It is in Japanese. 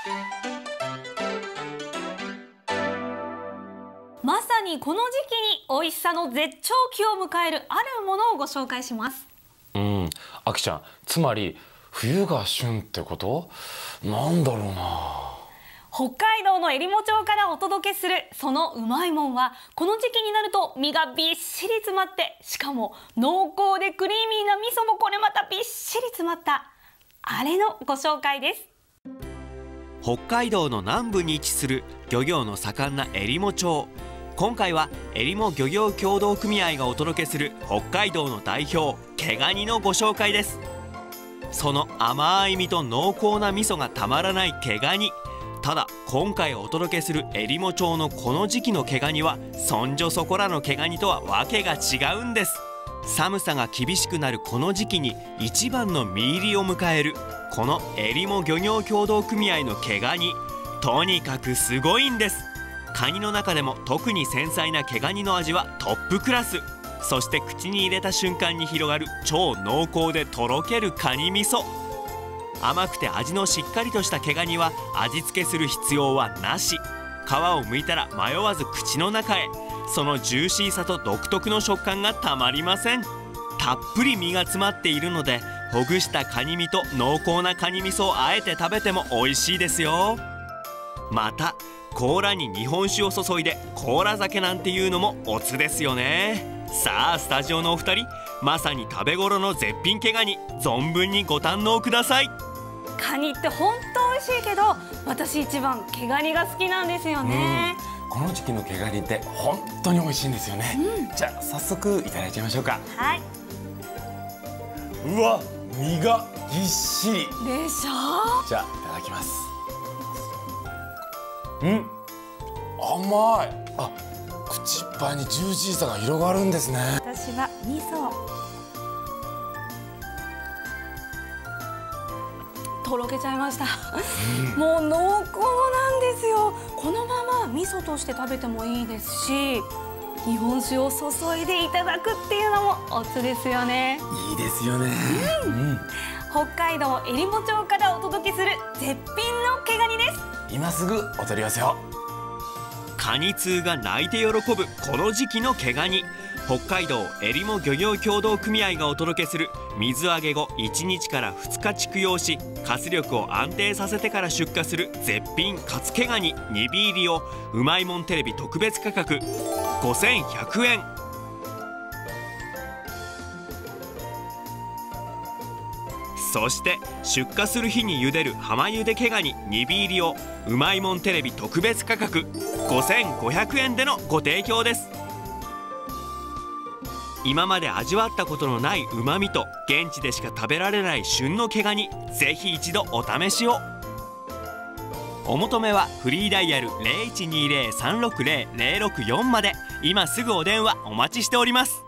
まさにこの時期に美味しさの絶頂期を迎えるあるものをご紹介します。 あきちゃん、つまり冬が旬ってこと？なんだろうな。 北海道のえりも町からお届けするそのうまいもんは、この時期になると身がびっしり詰まって、しかも濃厚でクリーミーな味噌もこれまたびっしり詰まったあれのご紹介です。 北海道の南部に位置する漁業の盛んなえりも町。今回はえりも漁業協同組合がお届けする北海道の代表毛ガニのご紹介です。その甘い身と濃厚な味噌がたまらない毛ガニ。ただ今回お届けするえりも町のこの時期の毛ガニはそんじょそこらの毛ガニとはわけが違うんです。寒さが厳しくなるこの時期に一番の実入りを迎えるこのえりも漁業協同組合の毛ガニ、とにかくすごいんです。カニの中でも特に繊細な毛ガニの味はトップクラス。そして口に入れた瞬間に広がる超濃厚でとろけるカニ味噌。甘くて味のしっかりとした毛ガニは味付けする必要はなし。皮を剥いたら迷わず口の中へ。そのジューシーさと独特の食感がたまりません。たっぷり身が詰まっているので、ほぐしたカニ身と濃厚なカニ味噌をあえて食べても美味しいですよ。また甲羅に日本酒を注いで甲羅酒なんていうのもおつですよね。さあスタジオのお二人、まさに食べ頃の絶品毛ガニ、存分にご堪能ください。 カニって本当美味しいけど、私一番毛ガニが好きなんですよね。 この時期の毛ガニって本当に美味しいんですよね。じゃあ早速いただいちゃいましょうか。 はい。 うわ、身がぎっしりでしょ。 じゃあいただきます。甘い。あ、口いっぱいにジューシーさが広がるんですね。 私は味噌。とろけちゃいました。もう濃厚なんですよ。このまま味噌として食べてもいいですし、日本酒を注いでいただくっていうのもおつですよね。 いいですよね。 北海道えりも町からお届けする絶品の毛ガニです。 今すぐお取り寄せを。 カニ通が泣いて喜ぶこの時期の毛ガニ。北海道えりも漁業協同組合がお届けする水揚げ後1日から2日畜養し、活力を安定させてから出荷する絶品カツ毛ガニ2尾入りをうまいもんテレビ特別価格5100円。そして出荷する日に茹でる浜茹で毛ガニ2尾入りをうまいもんテレビ特別価格5500円でのご提供です。今まで味わったことのないうまみと現地でしか食べられない旬の毛ガニ、ぜひ一度お試しを。お求めはフリーダイヤル 0120-360-064 まで。今すぐお電話お待ちしております。